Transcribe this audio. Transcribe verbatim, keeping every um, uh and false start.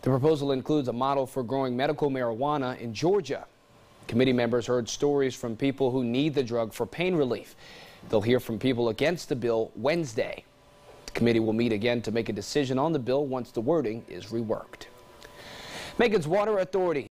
The proposal includes a model for growing medical marijuana in Georgia. Committee members heard stories from people who need the drug for pain relief. They'll hear from people against the bill Wednesday. The committee will meet again to make a decision on the bill once the wording is reworked. Macon's Water Authority